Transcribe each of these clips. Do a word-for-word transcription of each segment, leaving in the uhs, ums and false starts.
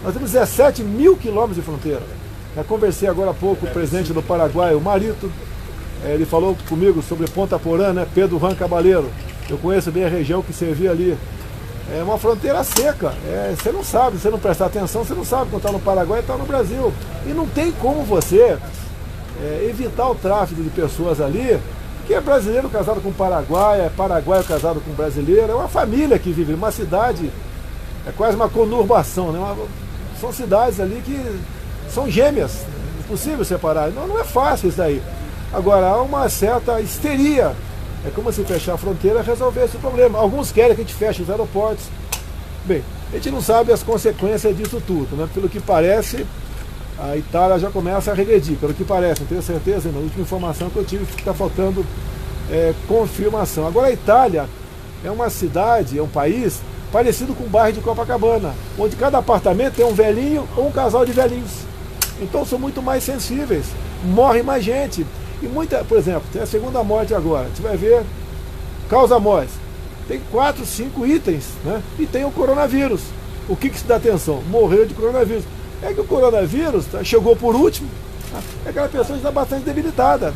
Nós temos dezessete mil quilômetros de fronteira. Já conversei agora há pouco com o presidente do Paraguai, o Marito. Ele falou comigo sobre Ponta Porã, né? Pedro Juan Cabaleiro. Eu conheço bem a região que servia ali. É uma fronteira seca. É, você não sabe, se você não prestar atenção, você não sabe quando está no Paraguai e está no Brasil. E não tem como você é, evitar o tráfico de pessoas ali, que é brasileiro casado com paraguaio, é paraguaio casado com brasileiro, é uma família que vive, uma cidade, é quase uma conurbação, né? Uma, são cidades ali que são gêmeas, é impossível separar. Não, não é fácil isso daí. Agora, há uma certa histeria. É como se fechar a fronteira e resolver esse problema. Alguns querem que a gente feche os aeroportos. Bem, a gente não sabe as consequências disso tudo, né? Pelo que parece, a Itália já começa a regredir. Pelo que parece, não tenho certeza, na última informação que eu tive, está faltando é, confirmação. Agora, a Itália é uma cidade, é um país parecido com o bairro de Copacabana, onde cada apartamento tem um velhinho ou um casal de velhinhos. Então são muito mais sensíveis, morre mais gente. E muita, por exemplo, tem a segunda morte agora, você vai ver, causa morte. Tem quatro, cinco itens, né? E tem o coronavírus. O que que se dá atenção? Morreu de coronavírus. É que o coronavírus tá, chegou por último, tá? É aquela pessoa que está bastante debilitada.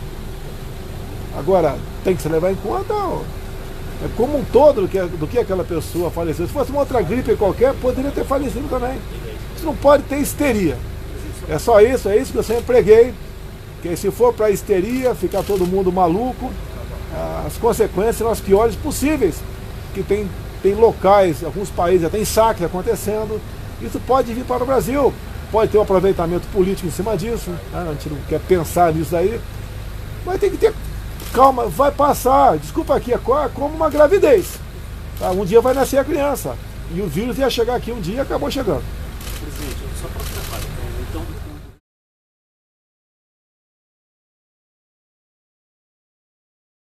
Agora, tem que se levar em conta, ó, é como um todo do que, do que aquela pessoa faleceu. Se fosse uma outra gripe qualquer, poderia ter falecido também. Isso não pode ter histeria. É só isso, é isso que eu sempre preguei. Que se for para histeria, ficar todo mundo maluco, as consequências são as piores possíveis. Que tem, tem locais, alguns países já tem saques acontecendo. Isso pode vir para o Brasil. Pode ter um aproveitamento político em cima disso. Né? A gente não quer pensar nisso aí. Mas tem que ter calma, vai passar. Desculpa aqui, é como uma gravidez. Tá? Um dia vai nascer a criança. E o vírus ia chegar aqui um dia e acabou chegando. Presidente, só para